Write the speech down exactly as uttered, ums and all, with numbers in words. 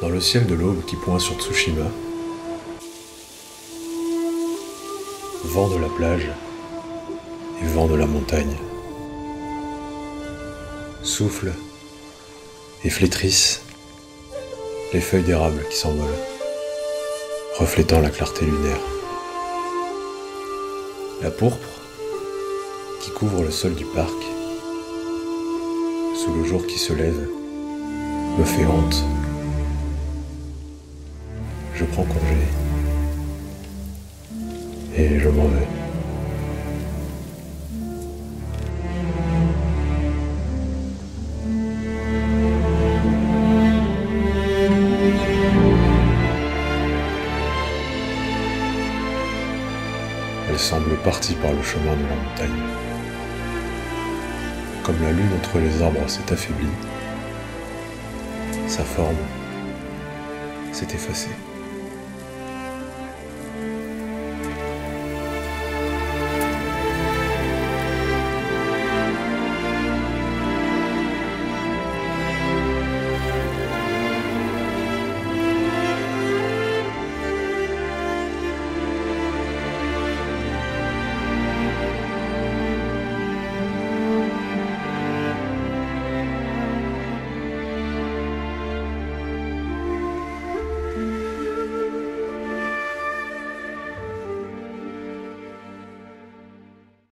Dans le ciel de l'aube qui pointe sur Tsushima, vent de la plage et vent de la montagne, souffle et flétrissent les feuilles d'érable qui s'envolent, reflétant la clarté lunaire. La pourpre qui couvre le sol du parc, sous le jour qui se lève, me fait honte. Je prends congé et je m'en vais. Elle semble partie par le chemin de la montagne. Comme la lune entre les arbres s'est affaiblie, sa forme s'est effacée.